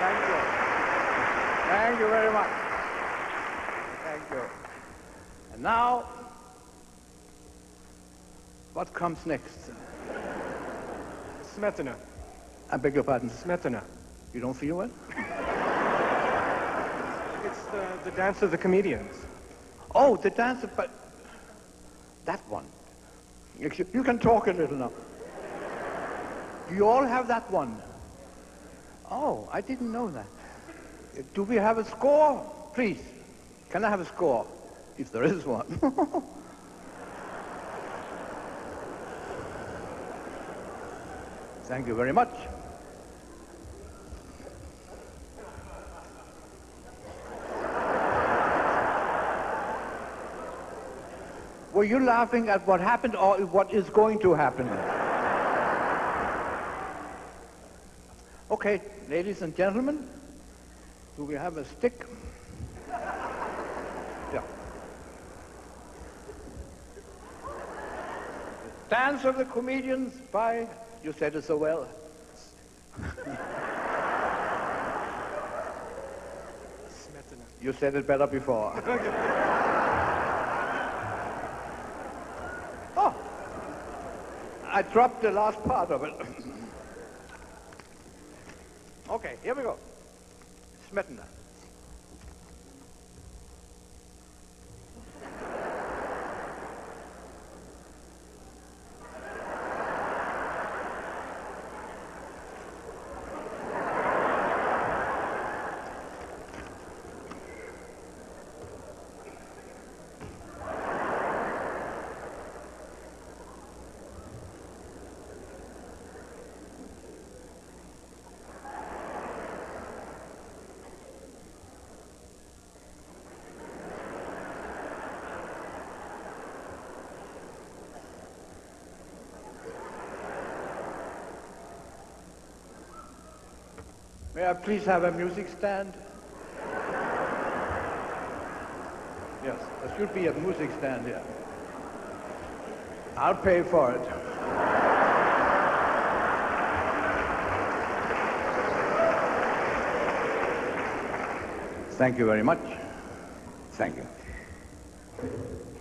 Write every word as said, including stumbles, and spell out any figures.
Thank you. Thank you very much. Thank you. And now, what comes next? Smetana. I beg your pardon? Smetana. You don't feel well? It's the, the dance of the comedians. Oh, the dance of... But that one. You can you can talk a little now. Do you all have that one? Oh, I didn't know that. Do we have a score? Please, can I have a score? If there is one. Thank you very much. Were you laughing at what happened or what is going to happen? Okay, ladies and gentlemen, do we have a stick? Yeah. Dance of the Comedians by, you said it so well. Smetana. You said it better before. Oh, I dropped the last part of it. Okay, here we go. Smetana. May I please have a music stand? Yes, there should be a music stand here. I'll pay for it. Thank you very much. Thank you.